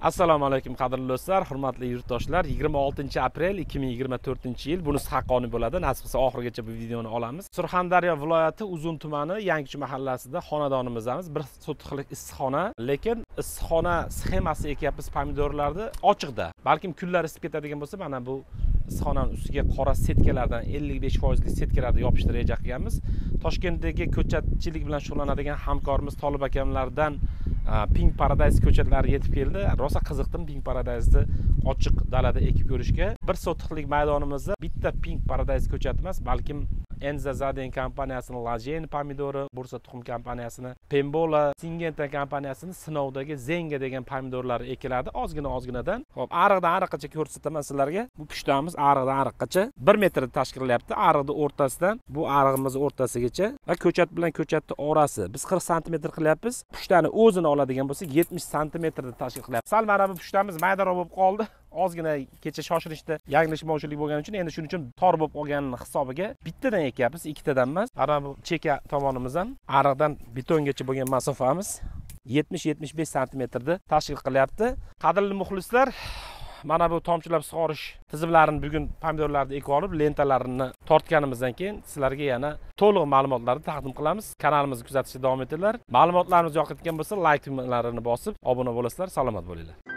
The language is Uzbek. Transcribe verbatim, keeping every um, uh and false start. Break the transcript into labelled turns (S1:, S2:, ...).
S1: Assalomu alaykum qadrli do'stlar, hurmatli yurtdoshlar. yigirma oltinchi aprel ikki ming yigirma to'rtinchi yil. Bunisi haqqoniy bo'ladi. Nasib qilsa oxirigacha bu videoni olamiz. Surxondaryo viloyati Uzun tumani Yangichi mahallasida xonadonimizdamiz. Bir sotixlik issiqxona, lekin issiqxona sxemasi ekyapmiz pomidorlarni ochiqda. Balkim kunlar isib ketadigan bo'lsa, mana bu issiqxonaning ustiga qora setkalardan ellik besh foiz lik setkalarni yopishtirib reja qilganmiz. Toshkentdagi ko'chatchilik bilan shug'ullanadigan hamkorimiz Tolib akamlardan Pink Paradise ko'chatlari yetib keldi. Rosa qiziqdim Pink Paradise'ni ochiq dalada ekib ko'rishga. Bir sotixlik maydonimizda bitta Pink Paradise ko'chat emas, balkim Enza Zaden kompaniyasining Lajen pomidori, Bursa tuxum kompaniyasining Pembola, Syngenta kompaniyasining sinovdagi Zenga degan pomidorlar ekiladi ozgina ozginadan. Xo'p, ariqdan ariqqacha ko'rsataman sizlarga. Bu pushtamiz ariqdan ariqqacha bir metr tashkillayapti. Ariqning o'rtasidan bu ariqimiz o'rtasigacha va ko'chat bilan ko'chatning orasi biz qirq santimetr qilyapmiz. Pushtani o'zini oladigan bo'lsa yetmish santimetrda tashkil qilyapmiz. Sal mana bu pushtamiz maydaroq bo'lib qoldi. Ozgina kecha shoshilishda yanglishmovchilik bo'lgani uchun endi shuning uchun tor bo'lib qolganini hisobiga bittadan ekyapmiz, ikkitadan emas. Ana bu cheka tomonimizdan ariqdan betongacha bo'lgan masofamiz yetmish yetmish besh santimetrda tashkil qilyapti. Qadrli muxlislar, mana bu tomchilab sug'orish tizimlarini bugun pomidorlarni ekib olib, lentalarini tortganimizdan keyin sizlarga yana to'liq ma'lumotlarni taqdim qilamiz. Kanalimizni kuzatishda davom etinglar. Ma'lumotlarimiz yoqayotgan bo'lsa, like tugmalarini bosib, obuna bo'lasizlar. Salomat bo'linglar.